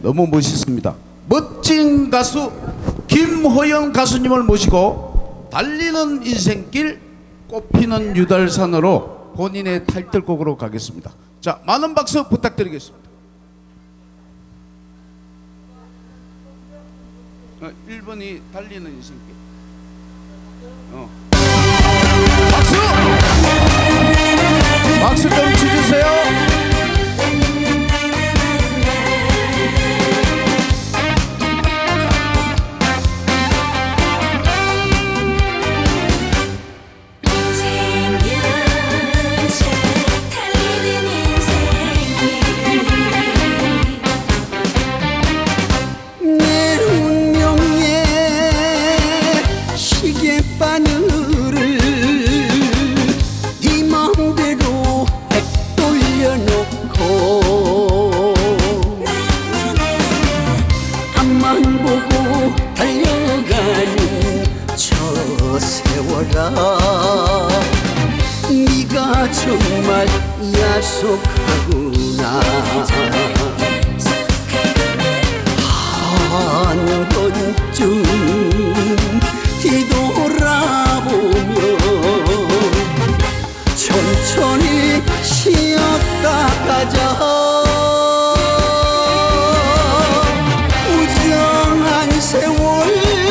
너무 멋있습니다. 멋진 가수 김호영 가수님을 모시고 달리는 인생길 꽃피는 유달산으로 본인의 타이틀곡으로 가겠습니다. 자, 많은 박수 부탁드리겠습니다. 1번이 달리는 인생길. 박수! 박수 좀 치주세요. 네가 정말 약속하구나. 한 번쯤 뒤돌아보며 천천히 쉬었다 가자. 무정한 세월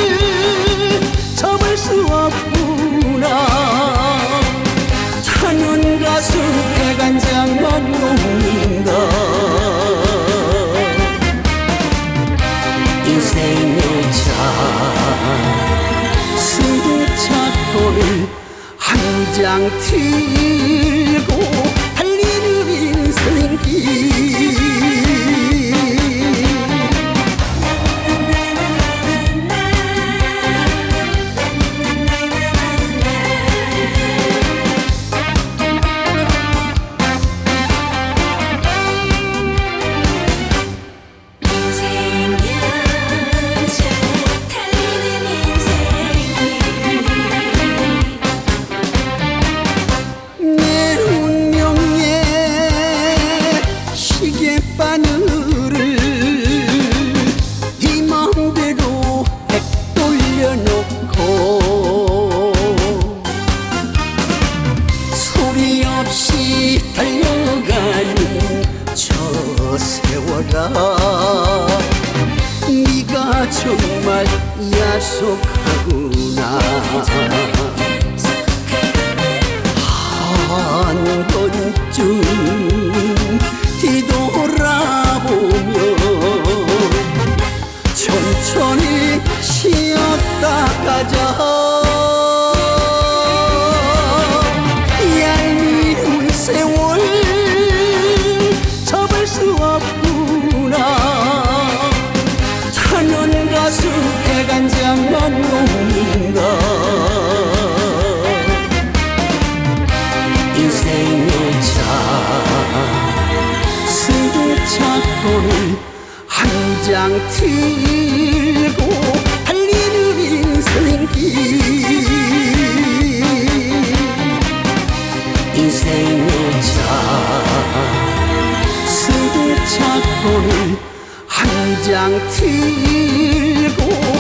잡을 수 없구나. 타는 가슴 애간장만 녹는다. 인생 열차 승차권을 한 장 들고 달리는 인생길. 바늘을 네 마음대로 백돌려놓고 소리 없이 달려가는 저 세월아. 네가 정말 약속하구나. 한 번쯤 뒤돌아보며 천천히 쉬었다 가자. 얄미운 세월 잡을 수 없구나. 타는 가슴 애간장만 녹는다. 인생 열차 승차권을 한 장 들고 달리는 인생길. 인생 열차 승차권을 한 장 들고